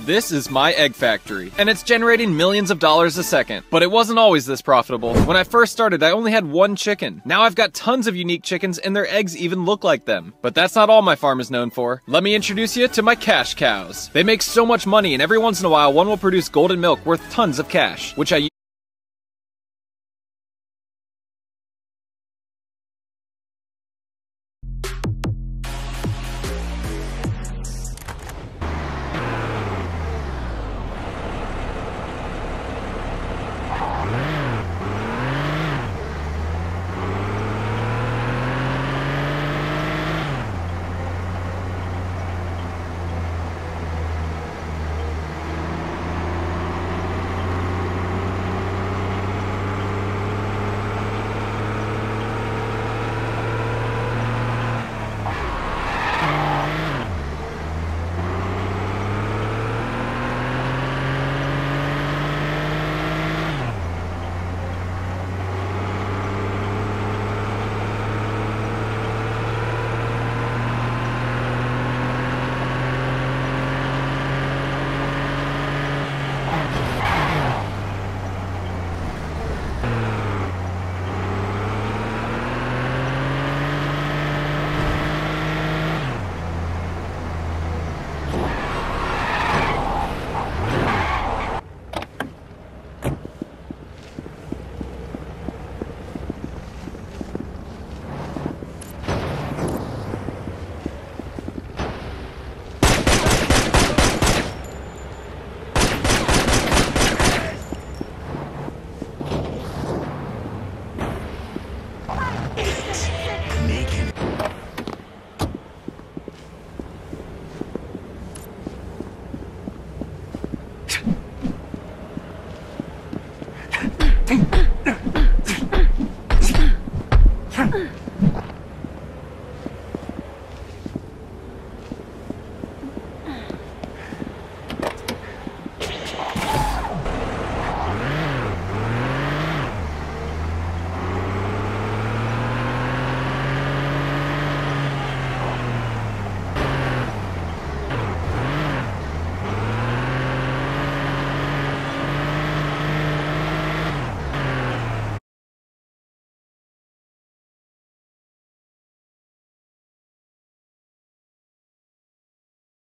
This is my egg factory, and it's generating millions of dollars a second. But it wasn't always this profitable. When I first started, I only had one chicken. Now I've got tons of unique chickens, and their eggs even look like them. But that's not all my farm is known for. Let me introduce you to my cash cows. They make so much money, and every once in a while, one will produce golden milk worth tons of cash, which I